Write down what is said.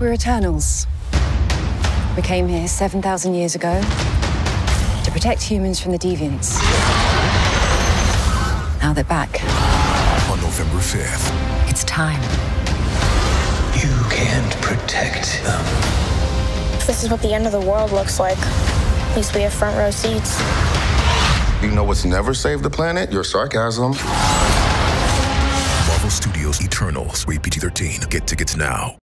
We're Eternals. We came here 7,000 years ago to protect humans from the Deviants. Now they're back. On November 5th. It's time. You can't protect them. If this is what the end of the world looks like, at least we have front row seats. You know what's never saved the planet? Your sarcasm. Marvel Studios Eternals, rated PG-13. Get tickets now.